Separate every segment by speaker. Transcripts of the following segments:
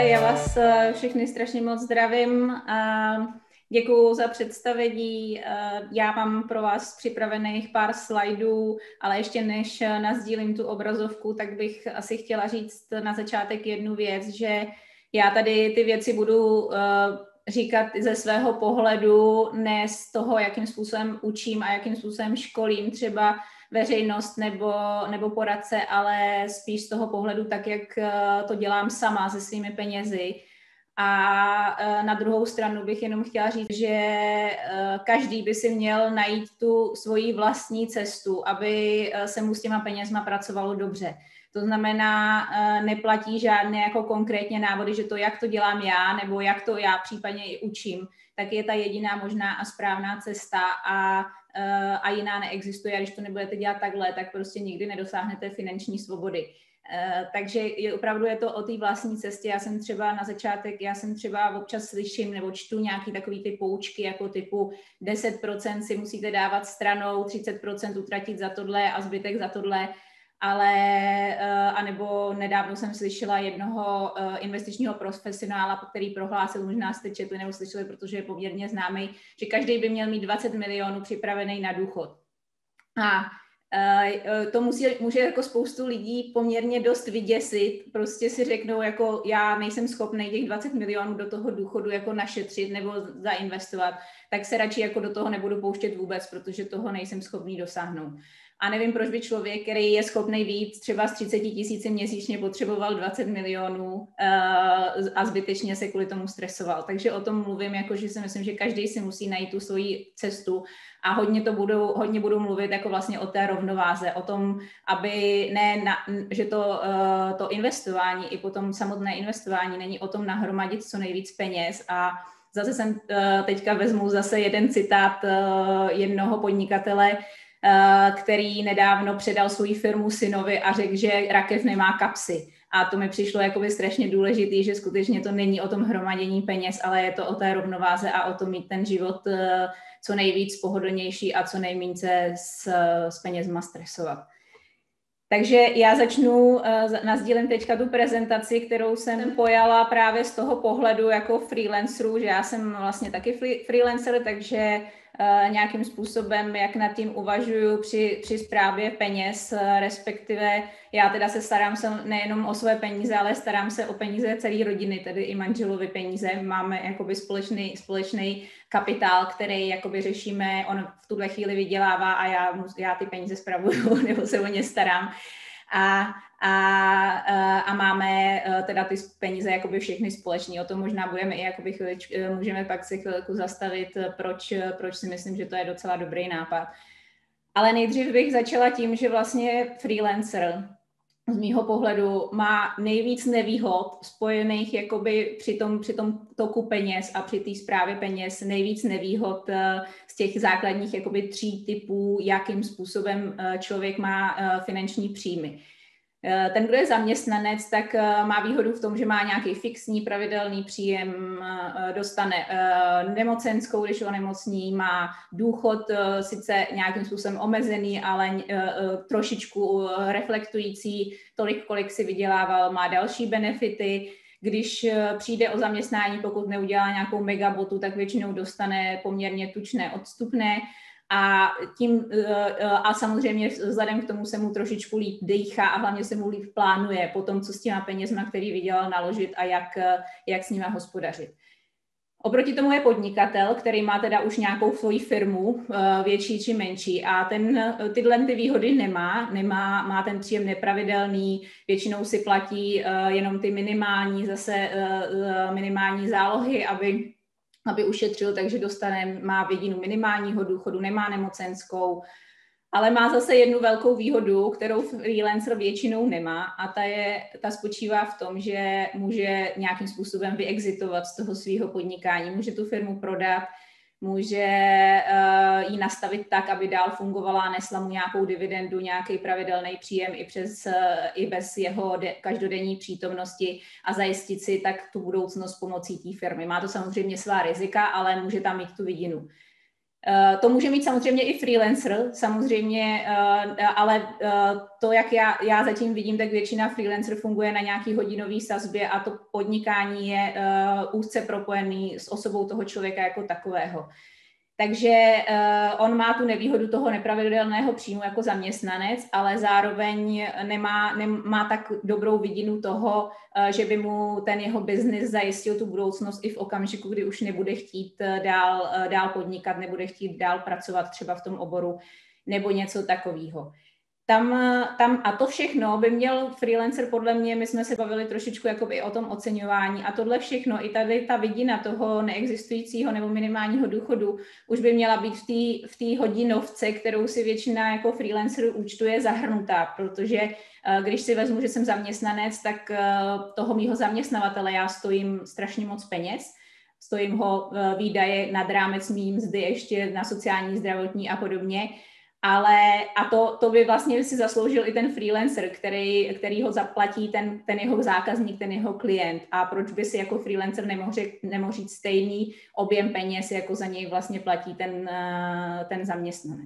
Speaker 1: Já vás všechny strašně moc zdravím. Děkuju za představení. Já mám pro vás připravených pár slajdů, ale ještě než nasdílím tu obrazovku, tak bych asi chtěla říct na začátek jednu věc, že já tady ty věci budu říkat ze svého pohledu, ne z toho, jakým způsobem učím a jakým způsobem školím třeba veřejnost nebo poradce, ale spíš z toho pohledu tak, jak to dělám sama se svými penězi. A na druhou stranu bych jenom chtěla říct, že každý by si měl najít tu svoji vlastní cestu, aby se mu s těma penězma pracovalo dobře. To znamená, neplatí žádné jako konkrétně návody, že to, jak to dělám já, nebo jak to já případně i učím, tak je ta jediná možná a správná cesta a jiná neexistuje. A když to nebudete dělat takhle, tak prostě nikdy nedosáhnete finanční svobody. Takže opravdu je to o té vlastní cestě. Já jsem třeba občas slyším nebo čtu nějaký takový ty poučky jako typu 10% si musíte dávat stranou, 30% utratit za tohle a zbytek za tohle. Anebo nedávno jsem slyšela jednoho investičního profesionála, který prohlásil, možná jste četli nebo slyšeli, protože je poměrně známý, že každý by měl mít 20 milionů připravený na důchod. A to může jako spoustu lidí poměrně dost vyděsit, prostě si řeknou, jako já nejsem schopný těch 20 milionů do toho důchodu jako našetřit nebo zainvestovat, tak se radši jako do toho nebudu pouštět vůbec, protože toho nejsem schopný dosáhnout. A nevím, proč by člověk, který je schopný vyjít třeba z 30 000 měsíčně, potřeboval 20 milionů a zbytečně se kvůli tomu stresoval. Takže o tom mluvím, jako že si myslím, že každý si musí najít tu svoji cestu a hodně budu mluvit jako vlastně o té rovnováze, o tom, aby že to investování i potom samotné investování není o tom nahromadit co nejvíc peněz. A zase jsem teďka vezmu zase jeden citát jednoho podnikatele, který nedávno předal svou firmu synovi a řekl, že rakev nemá kapsy. A to mi přišlo jakoby strašně důležitý, že skutečně to není o tom hromadění peněz, ale je to o té rovnováze a o tom mít ten život co nejvíc pohodlnější a co nejméně se s penězma stresovat. Takže já nasdílím teďka tu prezentaci, kterou jsem pojala právě z toho pohledu jako freelancerů, že já jsem vlastně taky freelancer, takže nějakým způsobem, jak nad tím uvažuju při správě peněz, respektive já teda se starám nejenom o své peníze, ale starám se o peníze celé rodiny, tedy i manželovy peníze. Máme jakoby společný kapitál, který jakoby řešíme, on v tuhle chvíli vydělává a já ty peníze spravuju nebo se o ně starám. A máme teda ty peníze jakoby všechny společný. O tom možná budeme i jakoby můžeme pak si chvilku zastavit, proč si myslím, že to je docela dobrý nápad. Ale nejdřív bych začala tím, že vlastně freelancer z mýho pohledu má nejvíc nevýhod spojených jakoby při tom toku peněz a při té správě peněz, nejvíc nevýhod z těch základních jakoby 3 typů, jakým způsobem člověk má finanční příjmy. Ten, kdo je zaměstnanec, tak má výhodu v tom, že má nějaký fixní, pravidelný příjem, dostane nemocenskou, když onemocní, má důchod sice nějakým způsobem omezený, ale trošičku reflektující tolik, kolik si vydělával, má další benefity. Když přijde o zaměstnání, pokud neudělá nějakou megabotu, tak většinou dostane poměrně tučné odstupné. A samozřejmě vzhledem k tomu se mu trošičku líp dýchá a hlavně se mu líp plánuje po tom, co s těma penězma, který vydělal, naložit a jak s nima hospodařit. Oproti tomu je podnikatel, který má teda už nějakou svoji firmu, větší či menší, a tyhle výhody nemá, má ten příjem nepravidelný, většinou si platí jenom ty minimální zálohy, aby ušetřil, takže má většinu minimálního důchodu, nemá nemocenskou, ale má zase jednu velkou výhodu, kterou freelancer většinou nemá, a ta spočívá v tom, že může nějakým způsobem vyexitovat z toho svého podnikání, může tu firmu prodat, může ji nastavit tak, aby dál fungovala, nesla mu nějakou dividendu, nějaký pravidelný příjem i bez jeho každodenní přítomnosti a zajistit si tak tu budoucnost pomocí té firmy. Má to samozřejmě svá rizika, ale může tam mít tu vidinu. To může mít samozřejmě i freelancer, samozřejmě, ale to, jak já zatím vidím, tak většina freelancer funguje na nějaký hodinový sazbě a to podnikání je úzce propojený s osobou toho člověka jako takového. Takže on má tu nevýhodu toho nepravidelného příjmu jako zaměstnanec, ale zároveň nemá tak dobrou vidinu toho, že by mu ten jeho biznis zajistil tu budoucnost i v okamžiku, kdy už nebude chtít dál podnikat, nebude chtít dál pracovat třeba v tom oboru nebo něco takového. Tam a to všechno by měl freelancer, podle mě, my jsme se bavili trošičku jakoby o tom oceňování a tohle všechno, i tady ta vidina toho neexistujícího nebo minimálního důchodu už by měla být v té hodinovce, kterou si většina jako freelancerů účtuje, zahrnutá, protože když si vezmu, že jsem zaměstnanec, tak toho mýho zaměstnavatele já stojím strašně moc peněz, stojím ho výdaje nad rámec mý mzdy ještě na sociální, zdravotní a podobně. A to by vlastně si zasloužil i ten freelancer, který ho zaplatí ten jeho zákazník, ten jeho klient. A proč by si jako freelancer nemohl říct stejný objem peněz, jako za něj vlastně platí ten zaměstnanec.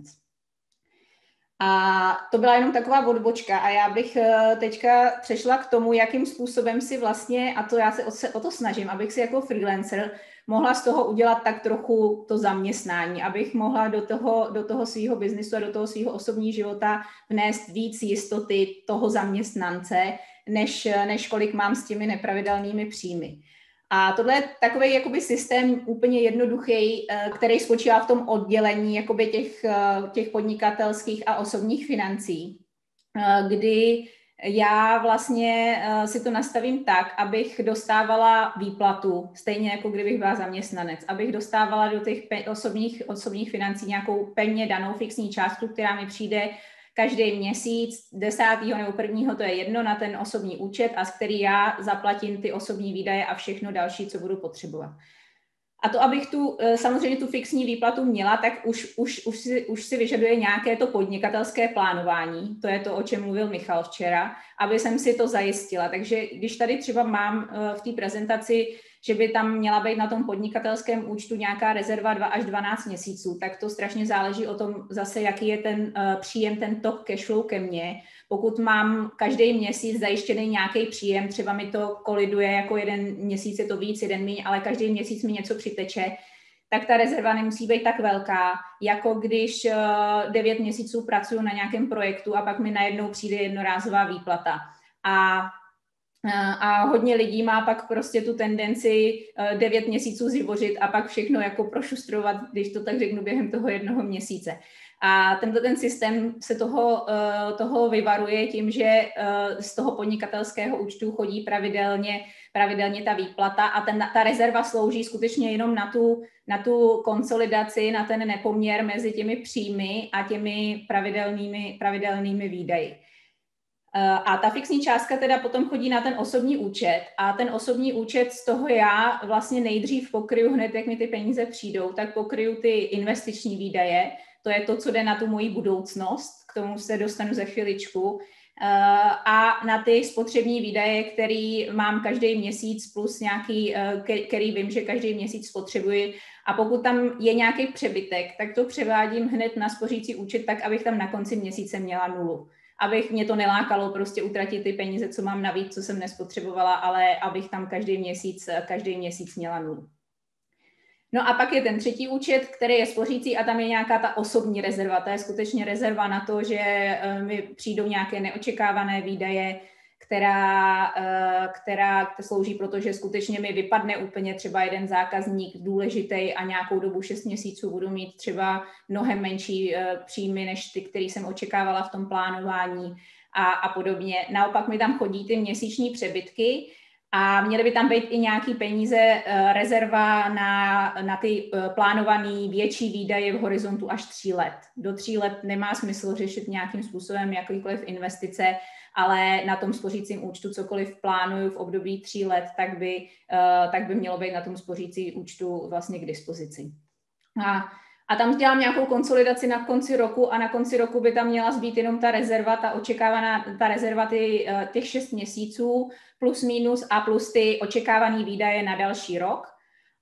Speaker 1: A to byla jenom taková odbočka a já bych teďka přešla k tomu, jakým způsobem si vlastně, a to já se o to snažím, abych si jako freelancer mohla z toho udělat tak trochu to zaměstnání, abych mohla do toho svého biznisu a do toho svého osobního života vnést víc jistoty toho zaměstnance, než kolik mám s těmi nepravidelnými příjmy. A tohle je takový jakoby systém úplně jednoduchý, který spočívá v tom oddělení jakoby těch podnikatelských a osobních financí, kdy já vlastně si to nastavím tak, abych dostávala výplatu, stejně jako kdybych byla zaměstnanec, abych dostávala do těch osobních financí nějakou pevně danou fixní částku, která mi přijde každý měsíc 10. nebo 1. to je jedno na ten osobní účet a z který já zaplatím ty osobní výdaje a všechno další, co budu potřebovat. A to, abych samozřejmě tu fixní výplatu měla, tak už si vyžaduje nějaké to podnikatelské plánování. To je to, o čem mluvil Michal včera, aby jsem si to zajistila. Takže když tady třeba mám v té prezentaci, že by tam měla být na tom podnikatelském účtu nějaká rezerva 2 až 12 měsíců, tak to strašně záleží o tom zase, jaký je ten příjem, ten tok cashflow ke mně. Pokud mám každý měsíc zajištěný nějaký příjem, třeba mi to koliduje, jako jeden měsíc je to víc, jeden míň, ale každý měsíc mi něco přiteče, tak ta rezerva nemusí být tak velká, jako když 9 měsíců pracuji na nějakém projektu a pak mi najednou přijde jednorázová výplata. A hodně lidí má pak prostě tu tendenci 9 měsíců živořit a pak všechno jako prošustrovat, když to tak řeknu, během toho jednoho měsíce. A ten systém se toho vyvaruje tím, že z toho podnikatelského účtu chodí pravidelně ta výplata a ta rezerva slouží skutečně jenom na tu konsolidaci, na ten nepoměr mezi těmi příjmy a těmi pravidelnými výdaji. A ta fixní částka teda potom chodí na ten osobní účet a ten osobní účet z toho já vlastně nejdřív pokryju hned, jak mi ty peníze přijdou, tak pokryju ty investiční výdaje, to je to, co jde na tu moji budoucnost, k tomu se dostanu za chviličku, a na ty spotřební výdaje, který mám každý měsíc plus nějaký, který vím, že každý měsíc spotřebuji. A pokud tam je nějaký přebytek, tak to převádím hned na spořící účet tak, abych tam na konci měsíce měla nulu. Abych mě to nelákalo prostě utratit ty peníze, co mám navíc, co jsem nespotřebovala, ale abych tam každý měsíc měla nulu. No a pak je ten třetí účet, který je spořící a tam je nějaká ta osobní rezerva. To je skutečně rezerva na to, že mi přijdou nějaké neočekávané výdaje, která slouží, protože skutečně mi vypadne úplně třeba jeden zákazník důležitý a nějakou dobu 6 měsíců budu mít třeba mnohem menší příjmy, než ty, který jsem očekávala v tom plánování a podobně. Naopak mi tam chodí ty měsíční přebytky a měly by tam být i nějaký peníze, rezerva na ty plánované větší výdaje v horizontu až 3 let. Do 3 let nemá smysl řešit nějakým způsobem jakýkoliv investice, ale na tom spořícím účtu cokoliv plánuju v období 3 let, tak by mělo být na tom spořící účtu vlastně k dispozici. A tam dělám nějakou konsolidaci na konci roku a na konci roku by tam měla zbýt jenom ta rezerva, ta rezerva těch 6 měsíců plus minus a plus ty očekávané výdaje na další rok.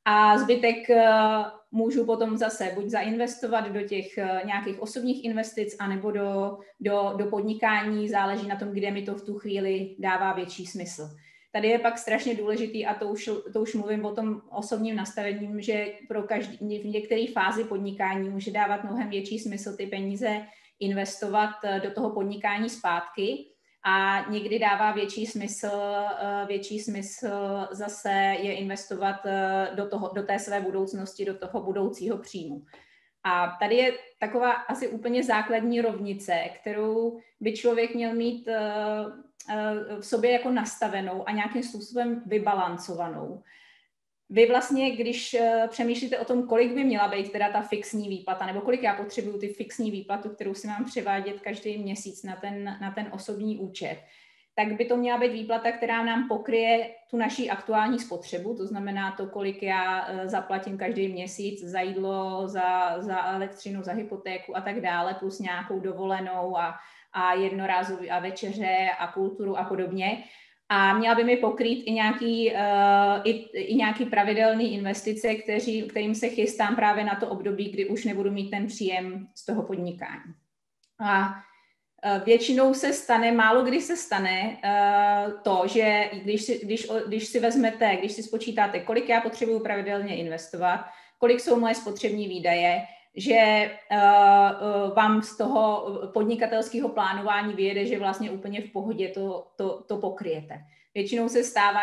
Speaker 1: a zbytek můžu potom zase buď zainvestovat do těch nějakých osobních investic, anebo do podnikání, záleží na tom, kde mi to v tu chvíli dává větší smysl. Tady je pak strašně důležitý, a to už mluvím o tom osobním nastavením, že v některé fázi podnikání může dávat mnohem větší smysl ty peníze investovat do toho podnikání zpátky, a někdy dává větší smysl zase je investovat do té své budoucnosti, do toho budoucího příjmu. A tady je taková asi úplně základní rovnice, kterou by člověk měl mít v sobě jako nastavenou a nějakým způsobem vybalancovanou. Vy vlastně, když přemýšlíte o tom, kolik by měla být teda ta fixní výplata, nebo kolik já potřebuju ty fixní výplatu, kterou si mám převádět každý měsíc na ten osobní účet, tak by to měla být výplata, která nám pokryje tu naší aktuální spotřebu, to znamená to, kolik já zaplatím každý měsíc za jídlo, za elektřinu, za hypotéku a tak dále, plus nějakou dovolenou a jednorázový a večeře a kulturu a podobně. A měla by mi pokrýt i nějaký pravidelný investice, kterým se chystám právě na to období, kdy už nebudu mít ten příjem z toho podnikání. A většinou se stane, málo kdy se stane to, že když si spočítáte, kolik já potřebuju pravidelně investovat, kolik jsou moje spotřební výdaje, že vám z toho podnikatelského plánování vyjede, že vlastně úplně v pohodě to pokryjete. Většinou se stává,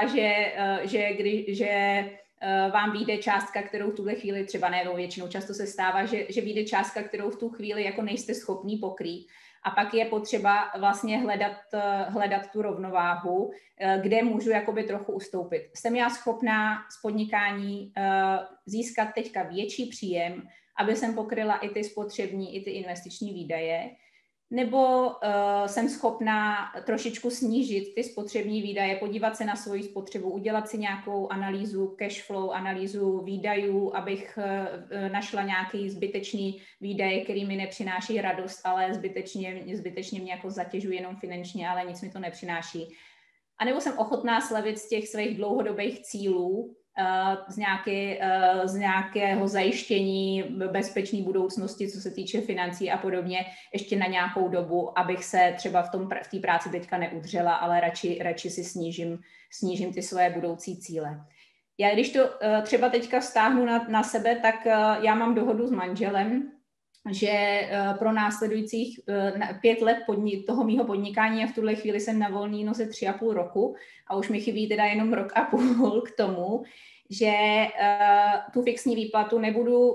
Speaker 1: že vám vyjde částka, kterou v tuhle chvíli třeba většinou často se stává, že vyjde částka, kterou v tu chvíli jako nejste schopní pokrýt. A pak je potřeba vlastně hledat tu rovnováhu, kde můžu jakoby trochu ustoupit. Jsem já schopná z podnikání získat teďka větší příjem, aby jsem pokryla i ty spotřební, i ty investiční výdaje, nebo jsem schopná trošičku snížit ty spotřební výdaje, podívat se na svoji spotřebu, udělat si nějakou analýzu cash flow, analýzu výdajů, abych našla nějaký zbytečný výdaje, který mi nepřináší radost, ale zbytečně mě jako zatěžují jenom finančně, ale nic mi to nepřináší. A nebo jsem ochotná slevit z těch svých dlouhodobých cílů, z nějakého zajištění bezpečné budoucnosti, co se týče financí a podobně, ještě na nějakou dobu, abych se třeba v té práci teďka neudřela, ale radši si snížím ty svoje budoucí cíle. Já když to třeba teďka vztáhnu na sebe, tak já mám dohodu s manželem, že pro následujících 5 let toho mýho podnikání, a v tuhle chvíli jsem na volný noze 3,5 roku a už mi chybí teda jenom 1,5 roku k tomu, že tu fixní výplatu nebudu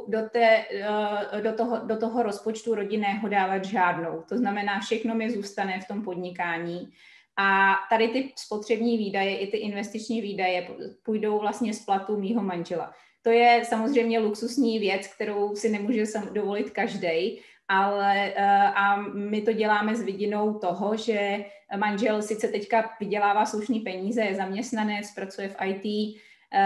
Speaker 1: do toho rozpočtu rodinného dávat žádnou. To znamená, všechno mi zůstane v tom podnikání. A tady ty spotřební výdaje i ty investiční výdaje půjdou vlastně z platu mýho manžela. To je samozřejmě luxusní věc, kterou si nemůže dovolit každej, ale a my to děláme s vidinou toho, že manžel sice teďka vydělává slušný peníze, je zaměstnanec, pracuje v IT,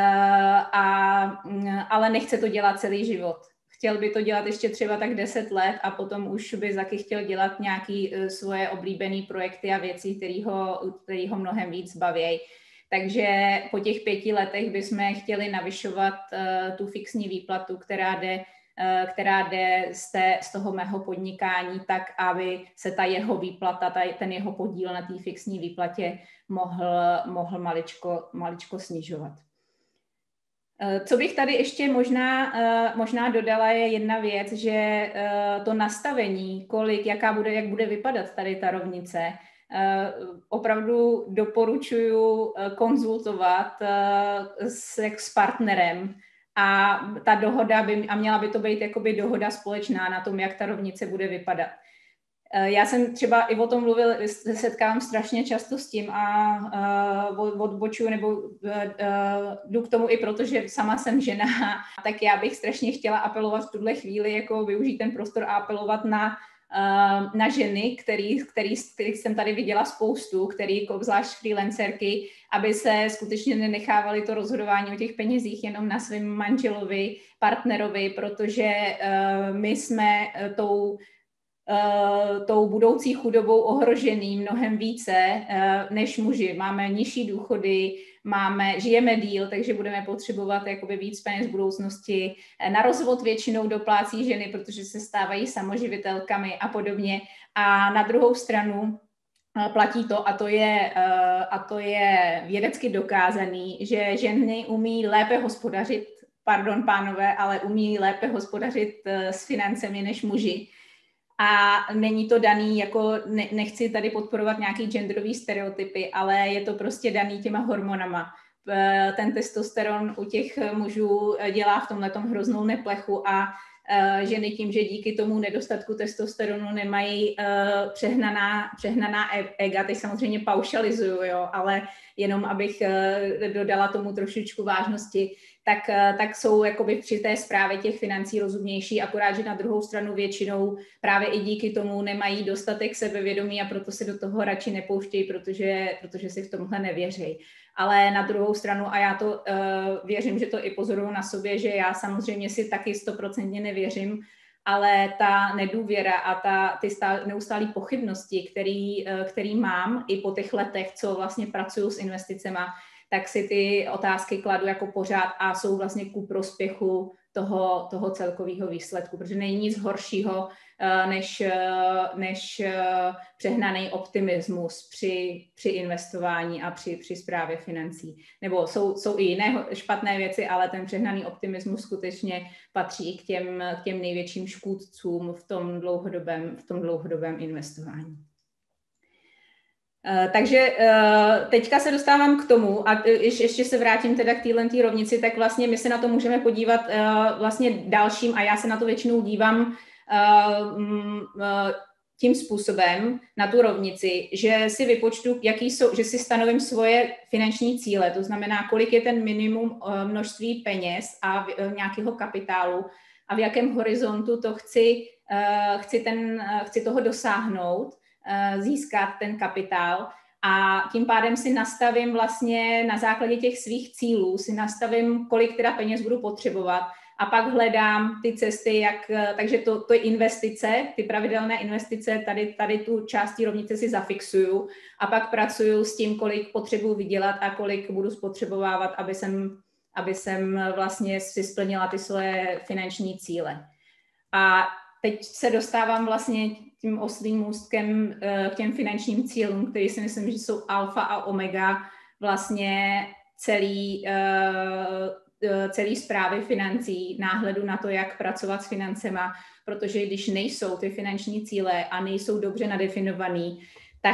Speaker 1: ale nechce to dělat celý život. Chtěl by to dělat ještě třeba tak 10 let a potom už by taky chtěl dělat nějaké svoje oblíbené projekty a věci, které ho mnohem víc baví. Takže po těch 5 letech bychom chtěli navyšovat tu fixní výplatu, která jde z toho mého podnikání, tak aby se ta jeho výplata, ten jeho podíl na té fixní výplatě mohl maličko snižovat. Co bych tady ještě možná dodala, je jedna věc, že to nastavení, jak bude vypadat tady ta rovnice, opravdu doporučuji konzultovat s partnerem a ta dohoda měla by to být jakoby dohoda společná na tom, jak ta rovnice bude vypadat. Já jsem třeba i o tom setkávám strašně často s tím a odbočuju nebo jdu k tomu i proto, že sama jsem žena, tak já bych strašně chtěla apelovat v tuhle chvíli, jako využít ten prostor a apelovat na ženy, který jsem tady viděla spoustu, který obzvlášť freelancerky, aby se skutečně nenechávali to rozhodování o těch penězích jenom na svém manželovi, partnerovi, protože my jsme tou budoucí chudobou ohrožený mnohem více než muži. Máme nižší důchody, žijeme díl, takže budeme potřebovat jakoby víc peněz v budoucnosti. Na rozvod většinou doplácí ženy, protože se stávají samoživitelkami a podobně. A na druhou stranu platí to, a to je vědecky dokázaný, že ženy umí lépe hospodařit, pardon pánové, ale umí lépe hospodařit s financemi než muži. A není to daný, jako nechci tady podporovat nějaký genderový stereotypy, ale je to prostě daný těma hormonama. Ten testosteron u těch mužů dělá v tomhletom hroznou neplechu a ženy tím, že díky tomu nedostatku testosteronu nemají přehnaná ega, teď samozřejmě paušalizuju, jo, ale jenom abych dodala tomu trošičku vážnosti, tak jsou jakoby při té správě těch financí rozumnější, akorát, že na druhou stranu většinou právě i díky tomu nemají dostatek sebevědomí a proto se do toho radši nepouštějí, protože si v tomhle nevěří. Ale na druhou stranu, a já to věřím, že to i pozoruju na sobě, že já samozřejmě si taky 100% nevěřím, ale ta nedůvěra a ty neustálé pochybnosti, který mám i po těch letech, co vlastně pracuju s investicema, tak si ty otázky kladu jako pořád a jsou vlastně ku prospěchu toho celkového výsledku, protože není nic horšího než přehnaný optimismus při investování a při správě financí. Nebo jsou i jiné špatné věci, ale ten přehnaný optimismus skutečně patří k těm největším škůdcům v tom dlouhodobém investování. Takže teďka se dostávám k tomu a ještě se vrátím teda k této rovnici, tak vlastně my se na to můžeme podívat vlastně dalším a já se na to většinou dívám tím způsobem na tu rovnici, že si vypočtu, že si stanovím svoje finanční cíle, to znamená, kolik je ten minimum množství peněz a nějakého kapitálu a v jakém horizontu to chci toho dosáhnout, získat ten kapitál a tím pádem si nastavím vlastně na základě těch svých cílů, si nastavím, kolik teda peněz budu potřebovat a pak hledám ty cesty, takže to je investice, ty pravidelné investice, tady tu část rovnice si zafixuju a pak pracuju s tím, kolik potřebuji vydělat a kolik budu spotřebovávat, aby jsem vlastně si splnila ty svoje finanční cíle. A teď se dostávám vlastně tím oslím můstkem k těm finančním cílům, které si myslím, že jsou alfa a omega vlastně celý správy financí, náhledu na to, jak pracovat s financema, protože když nejsou ty finanční cíle a nejsou dobře nadefinovaný,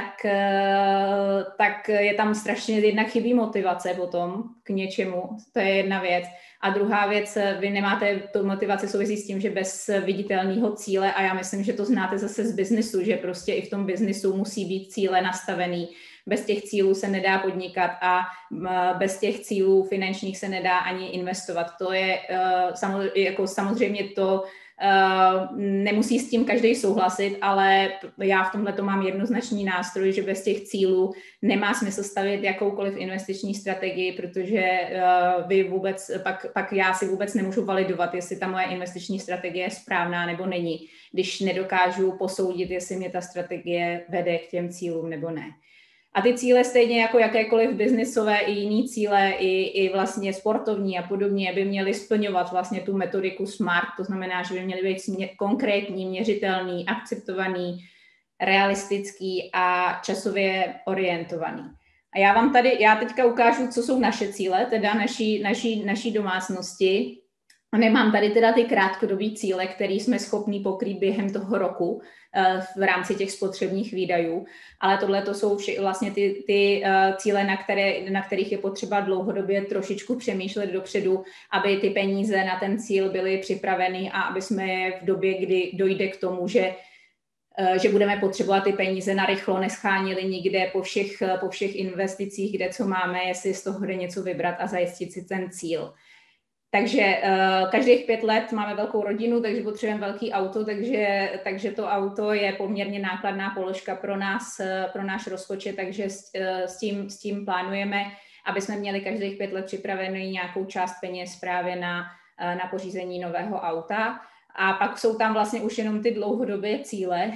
Speaker 1: tak je tam strašně jednak chybí motivace potom k něčemu, to je jedna věc. A druhá věc, vy nemáte tu motivaci souvisí s tím, že bez viditelného cíle, a já myslím, že to znáte zase z biznisu, že prostě i v tom biznisu musí být cíle nastavený. Bez těch cílů se nedá podnikat a bez těch cílů finančních se nedá ani investovat. To je samozřejmě to, nemusí s tím každý souhlasit, ale já v tomhle to mám jednoznačný nástroj, že bez těch cílů nemá smysl stavět jakoukoliv investiční strategii, protože vy vůbec, pak já si vůbec nemůžu validovat, jestli ta moje investiční strategie je správná nebo není, když nedokážu posoudit, jestli mě ta strategie vede k těm cílům nebo ne. A ty cíle stejně jako jakékoliv biznisové i jiný cíle, i vlastně sportovní a podobně by měly splňovat vlastně tu metodiku SMART, to znamená, že by měly být konkrétní, měřitelný, akceptovaný, realistický a časově orientovaný. A já teďka ukážu, co jsou naše cíle, teda naší domácnosti. A nemám tady teda ty krátkodobý cíle, které jsme schopni pokrýt během toho roku v rámci těch spotřebních výdajů, ale tohle to jsou vlastně ty cíle, na kterých je potřeba dlouhodobě trošičku přemýšlet dopředu, aby ty peníze na ten cíl byly připraveny a aby jsme v době, kdy dojde k tomu, že budeme potřebovat ty peníze narychlo, neschánili nikde po všech investicích, kde co máme, jestli z toho jde něco vybrat a zajistit si ten cíl. Takže každých 5 let máme velkou rodinu, takže potřebujeme velký auto, takže to auto je poměrně nákladná položka pro náš rozpočet, takže s tím plánujeme, aby jsme měli každých 5 let připravený nějakou část peněz právě na pořízení nového auta. A pak jsou tam vlastně už jenom ty dlouhodobé cíle,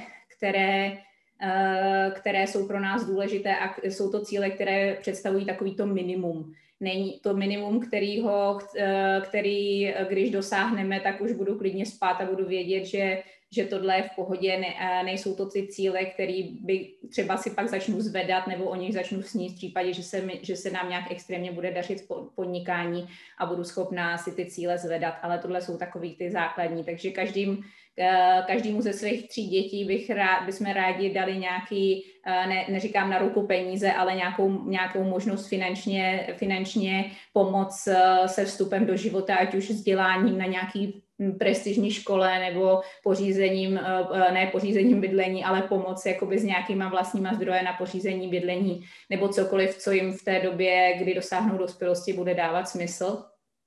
Speaker 1: které jsou pro nás důležité a jsou to cíle, které představují takovýto minimum. Není to minimum, který když dosáhneme, tak už budu klidně spát a budu vědět, že tohle je v pohodě, nejsou to ty cíle, které by třeba si pak začnu zvedat nebo o nich začnu snít v případě, že se nám nějak extrémně bude dařit podnikání a budu schopná si ty cíle zvedat, ale tohle jsou takový ty základní, takže každému ze svých 3 dětí bychom rádi dali nějaký, neříkám na ruku peníze, ale nějakou možnost finančně pomoct se vstupem do života, ať už vzděláním na nějaký prestižní škole nebo ne pořízením bydlení, ale pomoc jakoby s nějakýma vlastníma zdroje na pořízení bydlení nebo cokoliv, co jim v té době, kdy dosáhnou dospělosti, bude dávat smysl.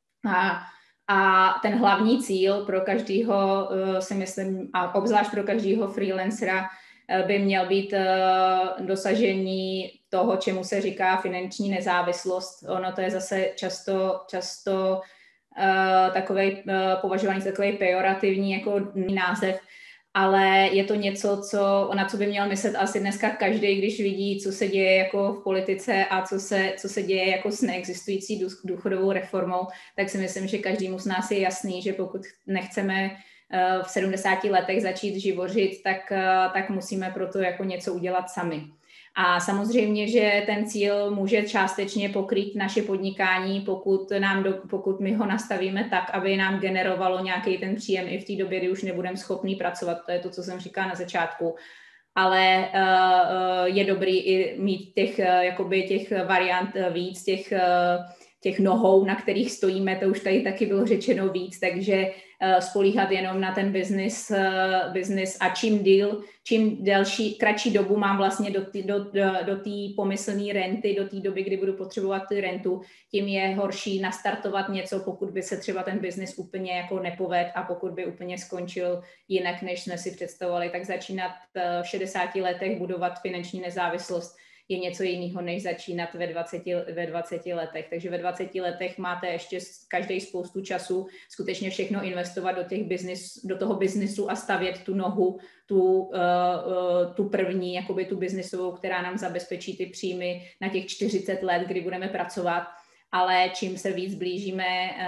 Speaker 1: A ten hlavní cíl pro každého, si myslím, a obzvlášť pro každého freelancera, by měl být dosažení toho, čemu se říká finanční nezávislost. Ono to je zase často považovaný za takový pejorativní jako název, ale je to něco, na co by měl myslet asi dneska každý, když vidí, co se děje jako v politice a co se děje jako s neexistující důchodovou reformou, tak si myslím, že každému z nás je jasný, že pokud nechceme v 70 letech začít živořit, tak musíme pro to jako něco udělat sami. A samozřejmě, že ten cíl může částečně pokrýt naše podnikání, pokud my ho nastavíme tak, aby nám generovalo nějaký ten příjem i v té době, kdy už nebudeme schopní pracovat. To je to, co jsem říkala na začátku. Ale je dobrý i mít těch variant víc, těch nohou, na kterých stojíme, to už tady taky bylo řečeno víc, takže spolíhat jenom na ten business a čím kratší dobu mám vlastně do té pomyslné renty, do té doby, kdy budu potřebovat tu rentu, tím je horší nastartovat něco, pokud by se třeba ten business úplně jako nepovedl a pokud by úplně skončil jinak, než jsme si představovali, tak začínat v 60 letech budovat finanční nezávislost je něco jiného, než začínat ve 20 letech. Takže ve 20 letech máte ještě každý spoustu času skutečně všechno investovat do toho biznisu a stavět tu nohu, tu první, jakoby tu biznisovou, která nám zabezpečí ty příjmy na těch 40 let, kdy budeme pracovat. Ale čím se víc blížíme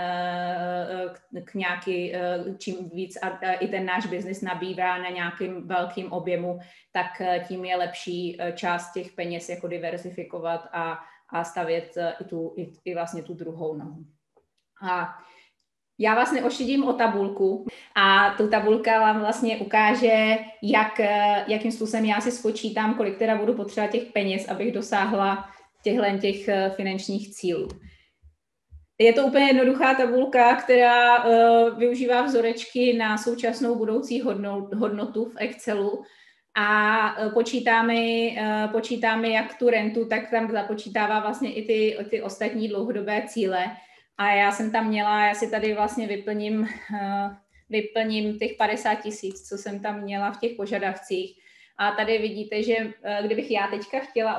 Speaker 1: čím víc a i ten náš biznis nabývá na nějakým velkým objemu, tak tím je lepší část těch peněz jako diverzifikovat a stavět i vlastně tu druhou nohu. A já vás neošidím o tabulku a tu tabulka vám vlastně ukáže, jakým způsobem já si spočítám, kolik teda budu potřebovat těch peněz, abych dosáhla těch finančních cílů. Je to úplně jednoduchá tabulka, která využívá vzorečky na současnou budoucí hodnotu v Excelu a počítáme jak tu rentu, tak tam započítává vlastně i ty ostatní dlouhodobé cíle. A já si tady vlastně vyplním těch 50 000, co jsem tam měla v těch požadavcích. A tady vidíte, že kdybych já teďka chtěla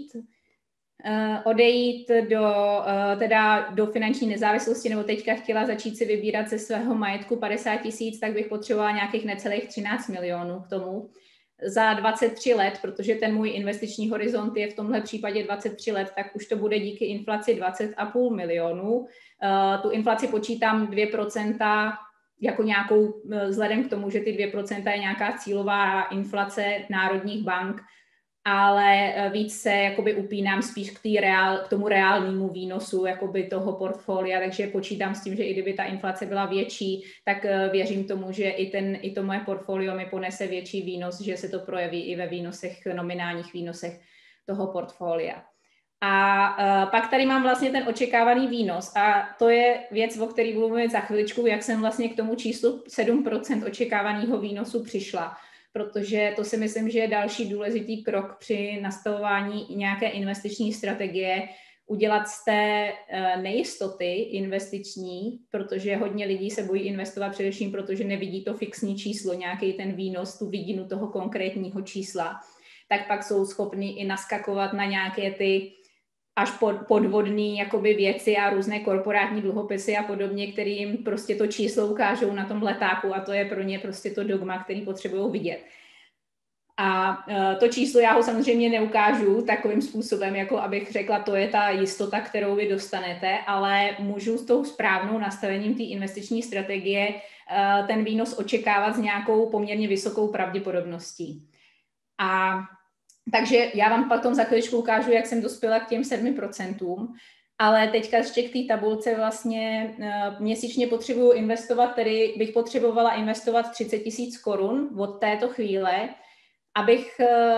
Speaker 1: odejít do finanční nezávislosti, nebo teďka chtěla začít si vybírat ze svého majetku 50 000, tak bych potřebovala nějakých necelých 13 milionů k tomu za 23 let, protože ten můj investiční horizont je v tomhle případě 23 let, tak už to bude díky inflaci 20,5 milionů. Tu inflaci počítám 2%, jako nějakou, vzhledem k tomu, že ty 2% je nějaká cílová inflace národních bank, ale víc se jakoby upínám spíš k tomu reálnému výnosu jakoby toho portfolia, takže počítám s tím, že i kdyby ta inflace byla větší, tak věřím tomu, že i to moje portfolio mi ponese větší výnos, že se to projeví i ve nominálních výnosech toho portfolia. A pak tady mám vlastně ten očekávaný výnos a to je věc, o které budu mluvit za chviličku, jak jsem vlastně k tomu číslu 7% očekávaného výnosu přišla. Protože to si myslím, že je další důležitý krok při nastavování nějaké investiční strategie, udělat z té nejistoty investiční, protože hodně lidí se bojí investovat především, protože nevidí to fixní číslo, nějaký ten výnos, tu vidinu toho konkrétního čísla, tak pak jsou schopni i naskakovat na nějaké ty až podvodný jakoby věci a různé korporátní dluhopisy a podobně, který jim prostě to číslo ukážou na tom letáku a to je pro ně prostě to dogma, který potřebují vidět. A to číslo já ho samozřejmě neukážu takovým způsobem, jako abych řekla, to je ta jistota, kterou vy dostanete, ale můžu s tou správnou nastavením té investiční strategie ten výnos očekávat s nějakou poměrně vysokou pravděpodobností. A takže já vám potom za chvíličku ukážu, jak jsem dospěla k těm 7%, ale teďka ještě k té tabulce vlastně měsíčně potřebuju investovat, tedy bych potřebovala investovat 30 000 korun od této chvíle, abych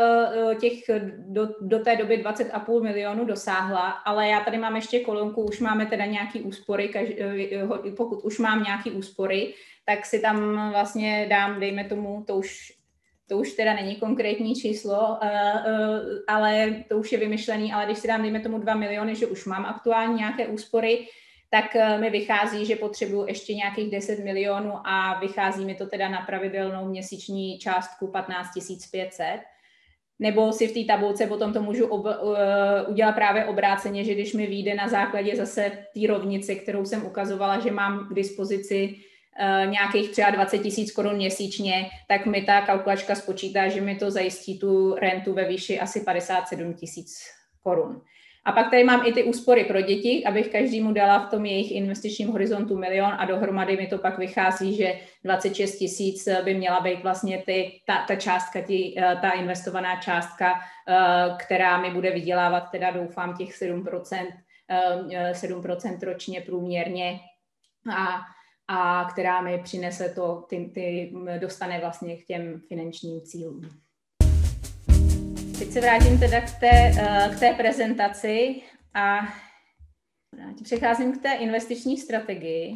Speaker 1: do té doby 20,5 milionu dosáhla, ale já tady mám ještě kolonku, už máme teda nějaký úspory, pokud už mám nějaký úspory, tak si tam vlastně dám, dejme tomu, to už teda není konkrétní číslo, ale to už je vymyšlený, ale když si dám, dejme tomu 2 miliony, že už mám aktuálně nějaké úspory, tak mi vychází, že potřebuji ještě nějakých 10 milionů a vychází mi to teda na pravidelnou měsíční částku 15 500. Nebo si v té tabulce potom to můžu udělat právě obráceně, že když mi vyjde na základě zase té rovnice, kterou jsem ukazovala, že mám k dispozici nějakých třeba 20 000 korun měsíčně, tak mi ta kalkulačka spočítá, že mi to zajistí tu rentu ve výši asi 57 000 korun. A pak tady mám i ty úspory pro děti, abych každému dala v tom jejich investičním horizontu 1 000 000 a dohromady mi to pak vychází, že 26 000 by měla být vlastně ta částka, ta investovaná částka, která mi bude vydělávat, teda doufám těch 7% ročně průměrně a která mi přinese dostane vlastně k těm finančním cílům. Teď se vrátím teda k té prezentaci a přecházím k té investiční strategii.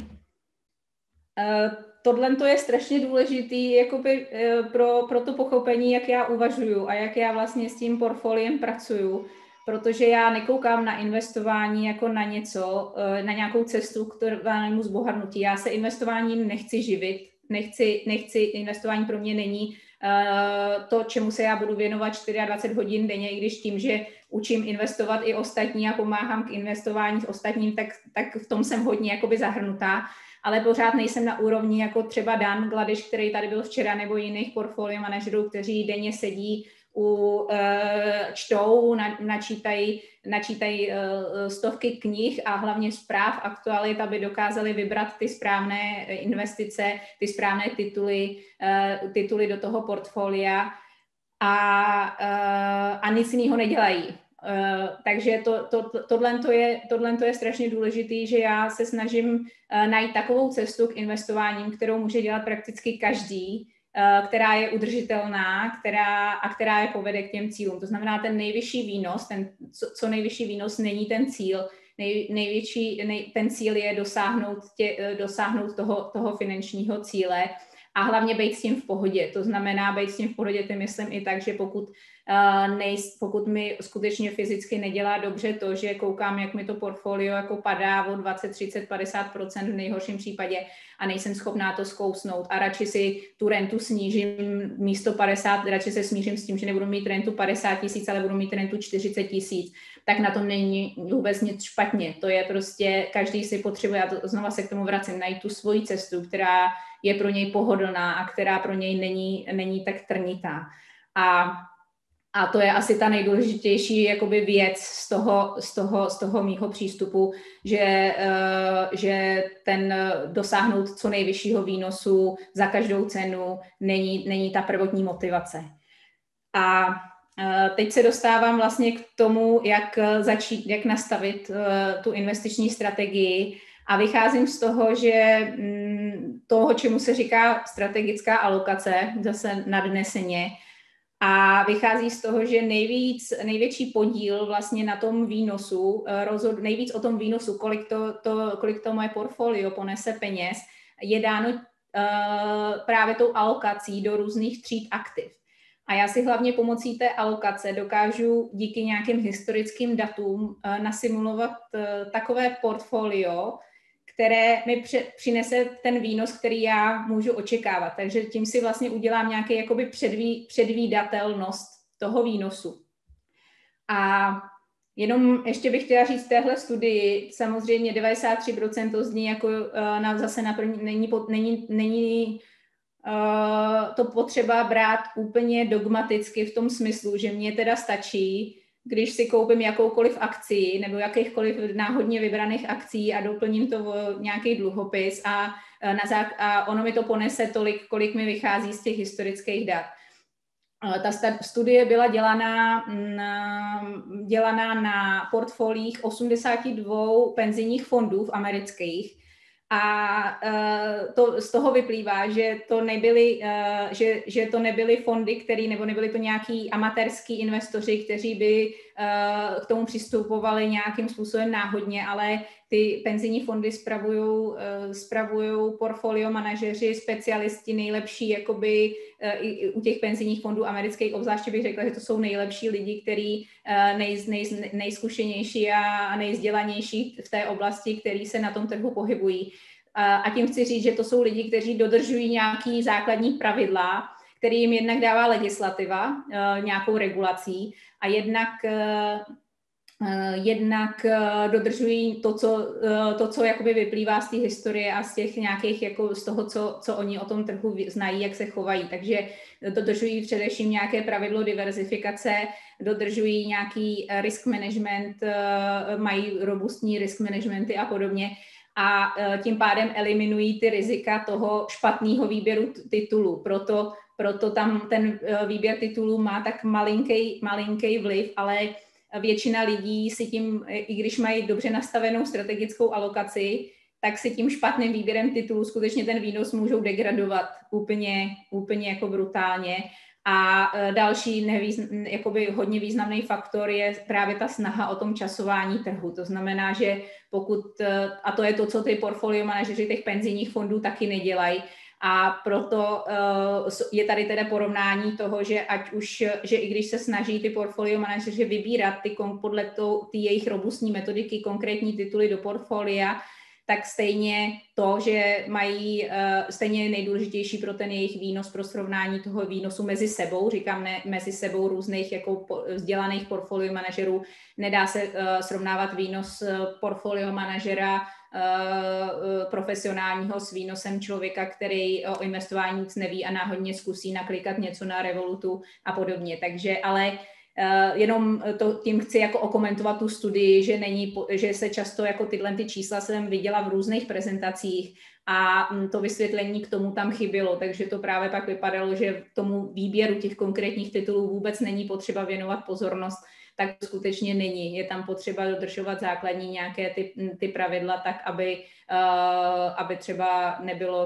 Speaker 1: Tohle to je strašně důležitý jakoby, pro to pochopení, jak já uvažuju a jak já vlastně s tím portfoliem pracuju, protože já nekoukám na investování jako na něco, na nějakou cestu k trvalému zbohatnutí. Já se investováním nechci živit, investování pro mě není to, čemu se já budu věnovat 24 hodin denně, i když tím, že učím investovat i ostatní a pomáhám k investování ostatním, tak v tom jsem hodně jakoby zahrnutá, ale pořád nejsem na úrovni jako třeba Dan Gladiš, který tady byl včera, nebo jiných portfolio manažerů, kteří denně sedí čtou, načítají stovky knih a hlavně zpráv, aktualit, aby dokázali vybrat ty správné investice, ty správné tituly do toho portfolia a nic jiného nedělají. Takže tohle je strašně důležitý, že já se snažím najít takovou cestu k investováním, kterou může dělat prakticky každý, která je udržitelná, která je povede k těm cílům. To znamená, ten nejvyšší výnos, co nejvyšší výnos není ten cíl. Ten cíl je dosáhnout toho finančního cíle a hlavně být s tím v pohodě. To znamená, být s tím v pohodě, tím myslím i tak, že pokud mi skutečně fyzicky nedělá dobře to, že koukám, jak mi to portfolio jako padá o 20, 30, 50% v nejhorším případě a nejsem schopná to zkousnout a radši si tu rentu snížím místo 50, radši se smířím s tím, že nebudu mít rentu 50 000, ale budu mít rentu 40 000, tak na tom není vůbec nic špatně. To je prostě, každý si potřebuje, a znova se k tomu vracím, najít tu svoji cestu, která je pro něj pohodlná a která pro něj není tak trnitá. A to je asi ta nejdůležitější jakoby věc z toho mýho přístupu, že ten dosáhnout co nejvyššího výnosu za každou cenu není ta prvotní motivace. A teď se dostávám vlastně k tomu, jak nastavit tu investiční strategii a vycházím z toho, že toho, čemu se říká strategická alokace, zase nadneseně, a vychází z toho, že největší podíl vlastně na tom výnosu, nejvíc o tom výnosu, kolik to moje portfolio ponese peněz, je dáno právě tou alokací do různých tříd aktiv. A já si hlavně pomocí té alokace dokážu díky nějakým historickým datům nasimulovat takové portfolio, které mi přinese ten výnos, který já můžu očekávat. Takže tím si vlastně udělám nějaký jakoby předvídatelnost toho výnosu. A
Speaker 2: Jenom ještě bych chtěla říct téhle studii, samozřejmě 93% to zní jako zase na první, není to potřeba brát úplně dogmaticky v tom smyslu, že mně teda stačí, když si koupím jakoukoliv akci nebo jakýchkoliv náhodně vybraných akcí a doplním to v nějaký dluhopis a ono mi to ponese tolik, kolik mi vychází z těch historických dat. Ta studie byla dělaná na portfoliích 82 penzijních fondů amerických a z toho vyplývá, že to nebyly fondy, nebo nebyly to nějaký amatérský investoři, kteří by k tomu přistupovali nějakým způsobem náhodně, ale ty penzijní fondy spravují portfolio manažeri, specialisti, nejlepší, jakoby u těch penzijních fondů amerických, obzvláště bych řekla, že to jsou nejlepší lidi, kteří nejzkušenější a nejvzdělanější v té oblasti, který se na tom trhu pohybují. A tím chci říct, že to jsou lidi, kteří dodržují nějaký základní pravidla, který jim jednak dává legislativa, nějakou regulací, a jednak dodržují to, co jakoby vyplývá z té historie a z těch nějakých, jako z toho, co oni o tom trhu znají, jak se chovají. Takže dodržují především nějaké pravidlo diverzifikace, dodržují nějaký risk management, mají robustní risk managementy a podobně. A tím pádem eliminují ty rizika toho špatného výběru titulů. Proto tam ten výběr titulů má tak malinký vliv, ale většina lidí si tím, i když mají dobře nastavenou strategickou alokaci, tak si tím špatným výběrem titulů skutečně ten výnos můžou degradovat úplně jako brutálně. A další jakoby hodně významný faktor je právě ta snaha o tom časování trhu. To znamená, že a to je to, co ty portfolio manažeři těch penzijních fondů taky nedělají, a proto je tady teda porovnání toho, že i když se snaží ty portfolio manažeři vybírat podle té jejich robustní metodiky konkrétní tituly do portfolia, tak stejně to, že mají stejně nejdůležitější pro ten jejich výnos, pro srovnání toho výnosu mezi sebou, říkám mezi sebou různých jako vzdělaných portfolio manažerů, nedá se srovnávat výnos portfolio manažera profesionálního s výnosem člověka, který o investování nic neví a náhodně zkusí naklikat něco na Revolutu a podobně. Takže ale jenom tím chci jako okomentovat tu studii, že se často jako tyhle ty čísla jsem viděla v různých prezentacích a to vysvětlení k tomu tam chybělo, takže to právě pak vypadalo, že tomu výběru těch konkrétních titulů vůbec není potřeba věnovat pozornost, tak to skutečně není. Je tam potřeba dodržovat základní nějaké ty pravidla tak, aby třeba nebylo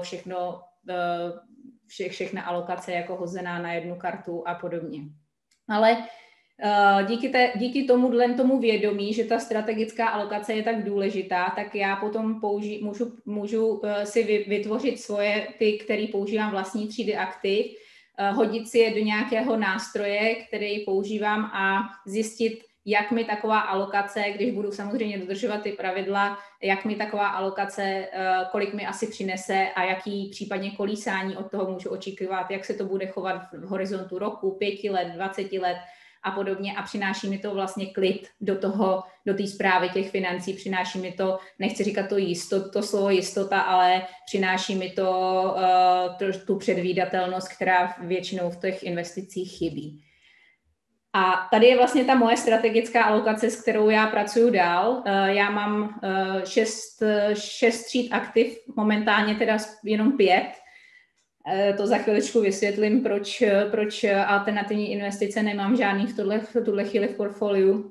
Speaker 2: všechna alokace jako hozená na jednu kartu a podobně. Ale díky tomu vědomí, že ta strategická alokace je tak důležitá, tak já potom můžu si vytvořit svoje, ty, který používám vlastní třídy aktiv, hodit si je do nějakého nástroje, který používám a zjistit, jak mi taková alokace, když budu samozřejmě dodržovat ty pravidla, jak mi taková alokace, kolik mi asi přinese a jaký případně kolísání od toho můžu očekávat, jak se to bude chovat v horizontu roku, 5 let, 20 let a podobně, a přináší mi to vlastně klid do té správy těch financí, přináší mi to, nechci říkat to slovo jistota, ale přináší mi to tu předvídatelnost, která většinou v těch investicích chybí. A tady je vlastně ta moje strategická alokace, s kterou já pracuji dál. Já mám 6 tříd aktiv, momentálně teda jenom 5. To za chviličku vysvětlím, proč alternativní investice nemám žádný v tuhle chvíli v portfoliu.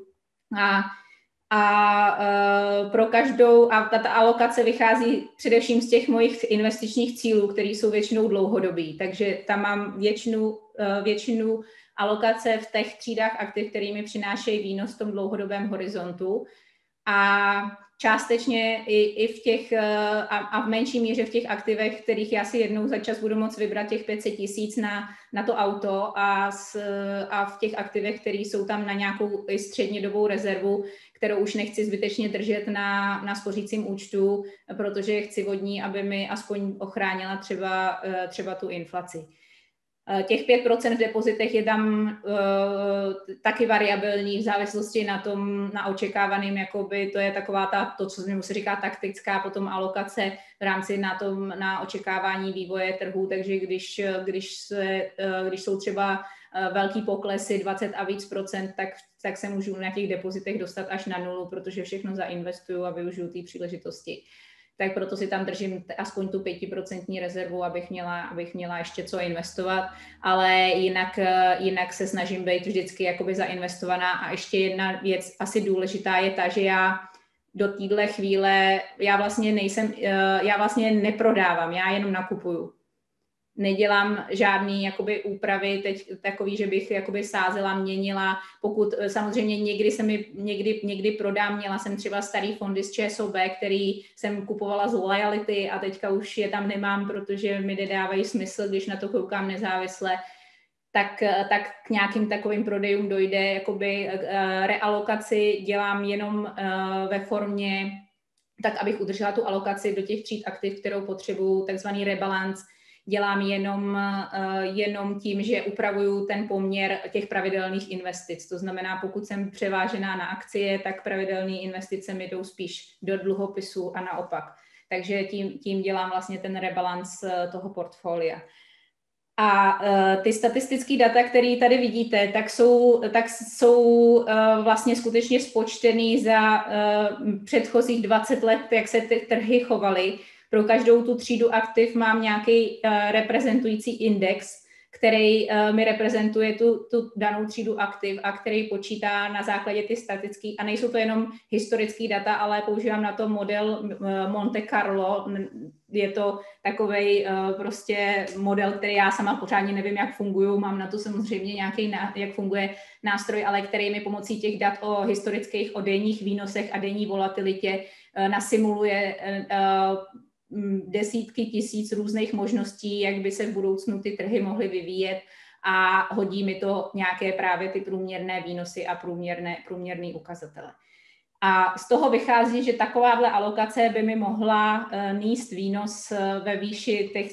Speaker 2: A pro každou, a ta alokace vychází především z těch mojich investičních cílů, které jsou většinou dlouhodobý. Takže tam mám většinu alokace v těch třídách aktiv, kterými přinášejí výnos v tom dlouhodobém horizontu. A částečně i v těch, a v menší míře v těch aktivech, kterých já si jednou za čas budu moct vybrat těch 500 000 na to auto, a v těch aktivech, které jsou tam na nějakou střednědobou rezervu, kterou už nechci zbytečně držet na spořícím účtu, protože chci od ní, aby mi aspoň ochránila třeba tu inflaci.
Speaker 1: Těch 5% v depozitech je tam taky variabilní v závislosti na očekávaným, jakoby to je taková to, co se říká taktická potom alokace v rámci na očekávání vývoje trhu, takže když jsou třeba velký poklesy 20 a víc procent, tak se můžu na těch depozitech dostat až na nulu, protože všechno zainvestuju a využiju té příležitosti. Tak proto si tam držím aspoň tu 5% rezervu, abych měla ještě co investovat, ale jinak se snažím být vždycky jakoby zainvestovaná. A ještě jedna věc asi důležitá je ta, že já do téhle chvíle, já vlastně neprodávám, já jenom nakupuju. Nedělám žádný jakoby úpravy teď takový, že bych jakoby sázela, měnila. Pokud samozřejmě někdy prodám, měla jsem třeba starý fondy z ČSOB, který jsem kupovala z loyalty a teďka už je tam nemám, protože mi nedávají smysl, když na to koukám nezávisle. Tak k nějakým takovým prodejům dojde. Jakoby realokaci dělám jenom ve formě, tak abych udržela tu alokaci do těch tříd aktiv, kterou potřebuju, takzvaný rebalance. Dělám jenom tím, že upravuju ten poměr těch pravidelných investic. To znamená, pokud jsem převážená na akcie, tak pravidelné investice mi jdou spíš do dluhopisů a naopak. Takže tím dělám vlastně ten rebalance toho portfolia. A ty statistické data, které tady vidíte, tak jsou vlastně skutečně spočtený za předchozích 20 let, jak se ty trhy chovaly. Pro každou tu třídu aktiv mám nějaký reprezentující index, který mi reprezentuje tu danou třídu aktiv a který počítá na základě ty statický, a nejsou to jenom historický data, ale používám na to model Monte Carlo. Je to takovej prostě model, který já sama pořádně nevím, jak fungují. Mám na to samozřejmě nějaký, jak funguje nástroj, ale který mi pomocí těch dat o historických, o denních výnosech a denní volatilitě nasimuluje desítky tisíc různých možností, jak by se v budoucnu ty trhy mohly vyvíjet, a hodí mi to nějaké právě ty průměrné výnosy a průměrné ukazatele. A z toho vychází, že takováhle alokace by mi mohla nést výnos ve výši těch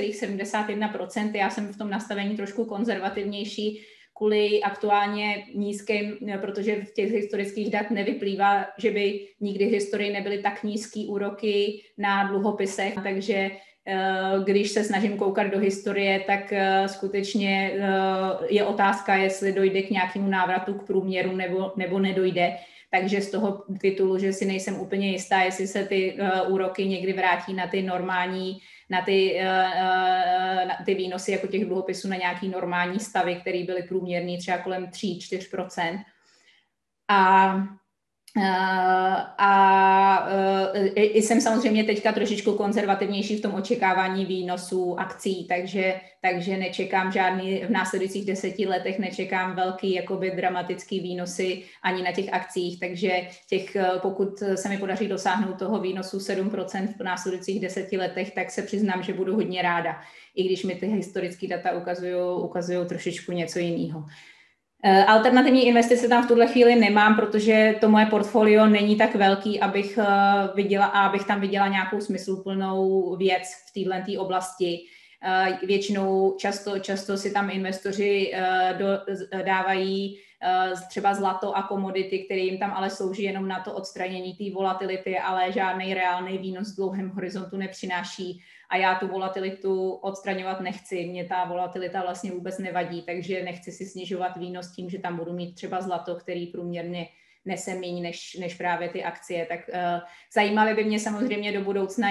Speaker 1: 7,71%. Já jsem v tom nastavení trošku konzervativnější kvůli aktuálně nízkým, protože v těch historických dat nevyplývá, že by nikdy v historii nebyly tak nízký úroky na dluhopisech, takže když se snažím koukat do historie, tak skutečně je otázka, jestli dojde k nějakému návratu k průměru nebo nedojde. Takže z toho titulu, že si nejsem úplně jistá, jestli se ty úroky někdy vrátí na ty normální, na ty výnosy jako těch dluhopisů na nějaký normální stavy, které byly průměrný třeba kolem 3-4%. Jsem samozřejmě teďka trošičku konzervativnější v tom očekávání výnosů akcí, takže nečekám žádný, v následujících 10 letech nečekám velký jakoby dramatický výnosy ani na těch akcích, takže pokud se mi podaří dosáhnout toho výnosu 7% v následujících 10 letech, tak se přiznám, že budu hodně ráda, i když mi ty historické data ukazují trošičku něco jiného. Alternativní investice tam v tuhle chvíli nemám, protože to moje portfolio není tak velký, abych tam viděla nějakou smysluplnou věc v této oblasti. Většinou často si tam investoři dávají třeba zlato a komodity, které jim tam ale slouží jenom na to odstranění té volatility, ale žádný reálný výnos v dlouhém horizontu nepřináší. A já tu volatilitu odstraňovat nechci. Mně ta volatilita vlastně vůbec nevadí, takže nechci si snižovat výnos tím, že tam budu mít třeba zlato, který průměrně nese méně než právě ty akcie. Tak zajímaly by mě samozřejmě do budoucna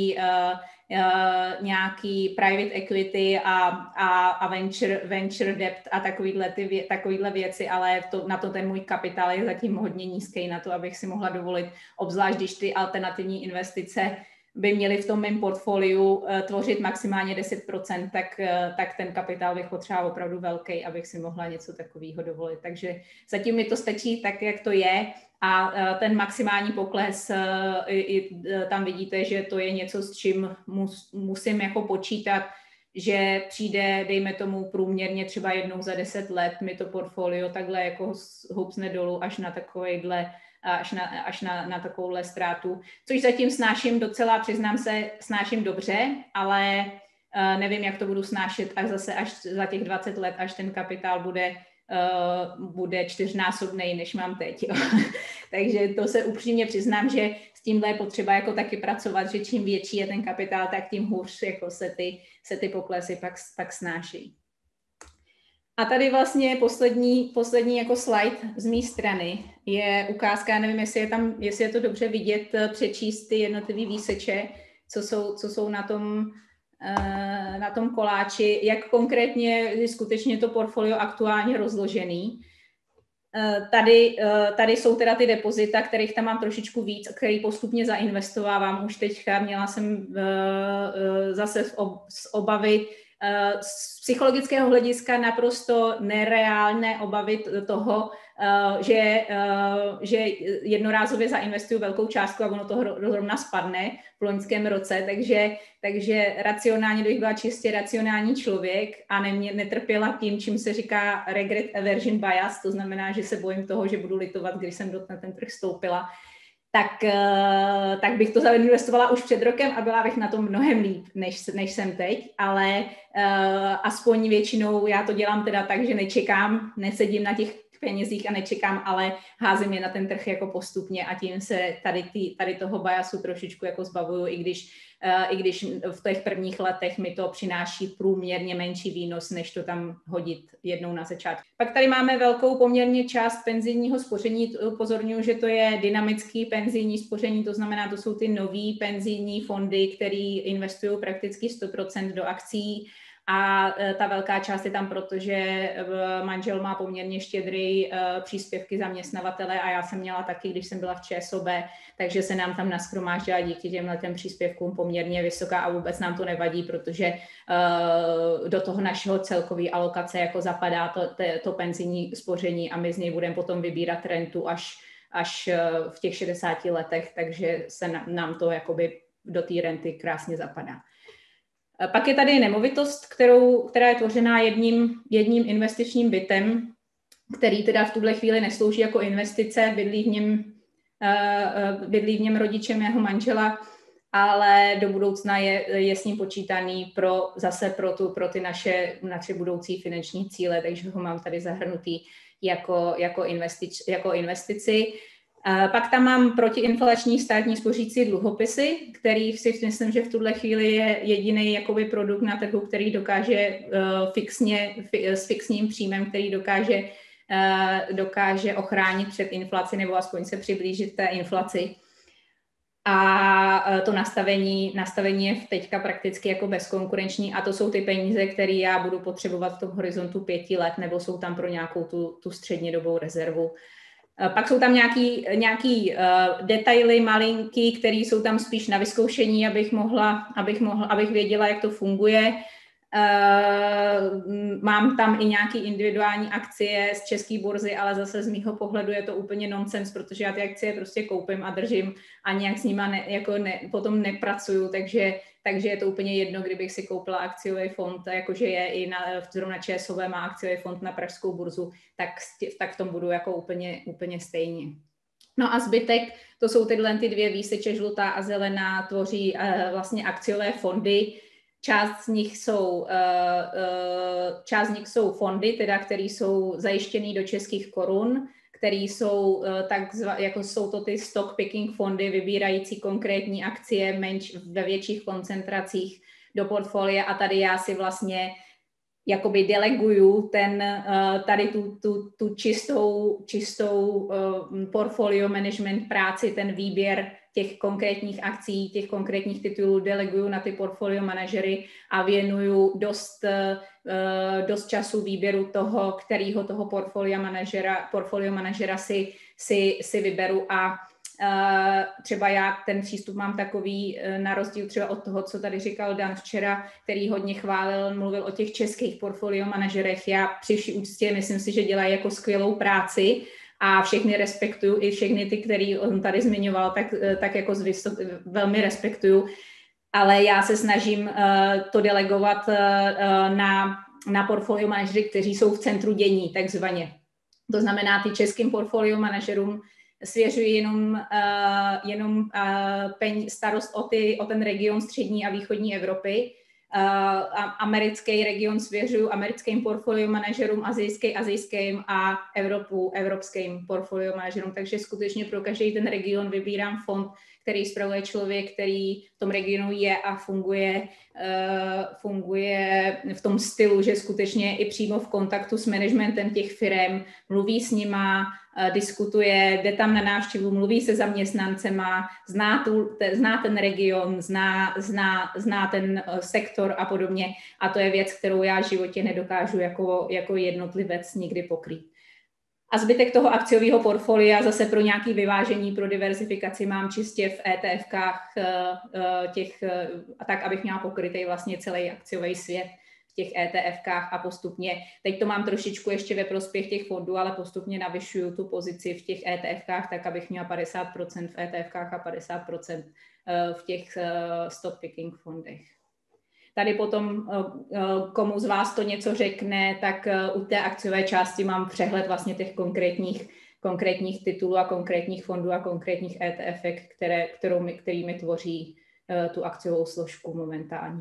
Speaker 1: nějaký private equity a venture debt a takovýhle věci, ale na to ten můj kapitál je zatím hodně nízký na to, abych si mohla dovolit, obzvlášť když ty alternativní investice by měly v tom mém portfoliu tvořit maximálně 10%, tak ten kapitál bych potřebovala opravdu velký, abych si mohla něco takového dovolit. Takže zatím mi to stačí tak, jak to je, a ten maximální pokles, tam vidíte, že to je něco, s čím musím jako počítat, že přijde, dejme tomu průměrně třeba jednou za 10 let, mi to portfolio takhle jako houpsne dolů až na takovejhle až na takovouhle ztrátu, což zatím snáším docela, přiznám se, snáším dobře, ale Nevím, jak to budu snášet a zase až za těch 20 let, až ten kapitál bude 4násobnej, než mám teď. Jo. Takže to se upřímně přiznám, že s tímhle je potřeba jako taky pracovat, že čím větší je ten kapitál, tak tím hůř jako se ty poklesy pak snáší. A tady vlastně poslední jako slide z mé strany je ukázka, já nevím, jestli je to dobře vidět, přečíst ty jednotlivý výseče, co jsou na tom koláči, jak konkrétně je skutečně to portfolio aktuálně rozložený. Tady jsou teda ty depozita, kterých tam mám trošičku víc, který postupně zainvestovávám. Už teďka měla jsem zase z obavy, z psychologického hlediska naprosto nereálné obavy toho, že jednorázově zainvestuju velkou částku a ono to rovna spadne v loňském roce, takže racionálně, kdybych byla čistě racionální člověk a netrpěla tím, čím se říká regret aversion bias, to znamená, že se bojím toho, že budu litovat, když jsem na ten trh vstoupila, tak bych to zainvestovala už před rokem a byla bych na tom mnohem líp, než jsem teď, ale aspoň většinou já to dělám teda tak, že nečekám, nesedím na těch penězích a nečekám, ale házím je na ten trh jako postupně a tím se tady toho biasu trošičku jako zbavuju, i když v těch prvních letech mi to přináší průměrně menší výnos, než to tam hodit jednou na začátku. Pak tady máme velkou poměrně část penzijního spoření. Upozorňuji, že to je dynamický penzijní spoření, to znamená, to jsou ty nový penzijní fondy, které investují prakticky 100% do akcí. A ta velká část je tam, protože manžel má poměrně štědrý příspěvky zaměstnavatele a já jsem měla taky, když jsem byla v ČSOB, takže se nám tam nashromáždila díky těmhletem příspěvkům poměrně vysoká a vůbec nám to nevadí, protože do toho našeho celkové alokace jako zapadá to penzijní spoření a my z něj budeme potom vybírat rentu až v těch 60 letech, takže se nám to jakoby do té renty krásně zapadá. Pak je tady nemovitost, která je tvořená jedním investičním bytem, který teda v tuhle chvíli neslouží jako investice, bydlí v něm rodiče mého manžela, ale do budoucna je s ním počítaný pro ty naše budoucí finanční cíle, takže ho mám tady zahrnutý jako investici. Pak tam mám protiinflační státní spořící dluhopisy, který si myslím, že v tuhle chvíli je jediný jakoby produkt na trhu, který dokáže s fixním příjmem, který dokáže ochránit před inflaci nebo aspoň se přiblížit té inflaci. A to nastavení je teďka prakticky jako bezkonkurenční a to jsou ty peníze, které já budu potřebovat v tom horizontu 5 let nebo jsou tam pro nějakou tu střednědobou rezervu. Pak jsou tam nějaký detaily malinký, které jsou tam spíš na vyzkoušení, abych věděla, jak to funguje. Mám tam i nějaké individuální akcie z české burzy, ale zase z mýho pohledu je to úplně nonsens, protože já ty akcie prostě koupím a držím a nějak s nima potom nepracuju, takže je to úplně jedno, kdybych si koupila akciový fond, jakože je i zrovna ČSOB má akciový fond na pražskou burzu, tak v tom budu jako úplně stejně. No a zbytek, to jsou tyhle ty dvě výseče, žlutá a zelená, tvoří vlastně akciové fondy. Část z nich jsou fondy, teda, které jsou zajištěné do českých korun, které jsou jako jsou to ty stock picking fondy, vybírající konkrétní akcie ve větších koncentracích do portfolia a tady já si vlastně jakoby deleguju tady tu čistou portfolio management práci, ten výběr těch konkrétních akcí, těch konkrétních titulů deleguju na ty portfolio manažery a věnuju dost času výběru toho portfolio manažera si vyberu a třeba já ten přístup mám takový na rozdíl třeba od toho, co tady říkal Dan včera, který hodně mluvil o těch českých portfolio manažerech. Já při vší úctě myslím si, že dělají jako skvělou práci a všechny respektuju, i všechny ty, který on tady zmiňoval, tak jako velmi respektuju, ale já se snažím to delegovat na portfolio manažery, kteří jsou v centru dění, takzvaně. To znamená, ty českým portfolio manažerům svěřuji jenom starost o ten region střední a východní Evropy
Speaker 2: americký region svěřuju americkým portfolio manažerům, azijským a evropským portfolio manažerům. Takže skutečně pro každý ten region vybírám fond, který spravuje člověk, který v tom regionu je a funguje v tom stylu, že skutečně i přímo v kontaktu s managementem těch firem, mluví s nima, diskutuje, jde tam na návštěvu, mluví se zaměstnancema, zná ten region, zná ten sektor a podobně. A to je věc, kterou já v životě nedokážu jako jednotlivec nikdy pokrýt. A zbytek toho akciového portfolia zase pro nějaké vyvážení, pro diverzifikaci mám čistě v ETFkách tak, abych měla pokrytý vlastně celý akciový svět v těch ETFkách a postupně, teď to mám trošičku ještě ve prospěch těch fondů, ale postupně navyšuju tu pozici v těch ETFkách tak, abych měla 50% v ETFkách a 50% v těch stock picking fondech. Tady potom, komu z vás to něco řekne, tak u té akciové části mám přehled vlastně těch konkrétních titulů a konkrétních fondů a konkrétních ETFek, kterými tvoří tu akciovou složku momentálně.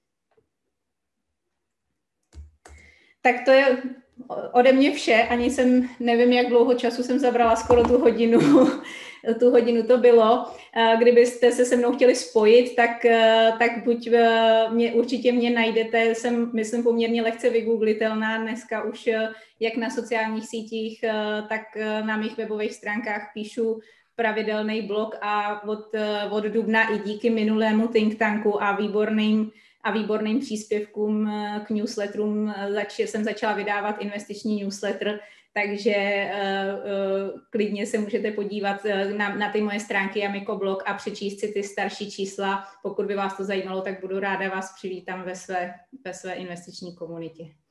Speaker 2: Tak to je ode mě vše. Ani nevím, jak dlouho času jsem zabrala, skoro tu hodinu to bylo. Kdybyste se mnou chtěli spojit, tak buď určitě mě najdete, jsem, myslím, poměrně lehce vygooglitelná dneska už jak na sociálních sítích, tak na mých webových stránkách píšu pravidelný blog a od dubna i díky minulému think tanku a výborným příspěvkům k newsletterům jsem začala vydávat investiční newsletter, takže klidně se můžete podívat na ty moje stránky Amico blog a přečíst si ty starší čísla. Pokud by vás to zajímalo, tak budu ráda vás přivítám ve své investiční komunitě.